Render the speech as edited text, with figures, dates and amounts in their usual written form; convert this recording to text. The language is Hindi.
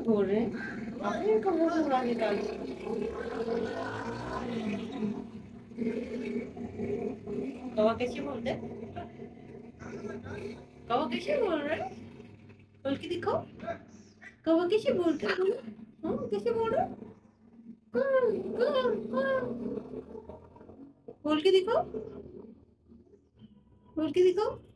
बोल रहे हैं? आपने कमरे से उड़ा के डाल कौवा कैसे बोलते हैं? कौवा कैसे बोल रहे हैं? बोल के दिखाओ। कौवा कैसे बोलते हैं? हाँ कैसे बोल रहे हैं? बोल के दिखाओ। बोल के दिखाओ।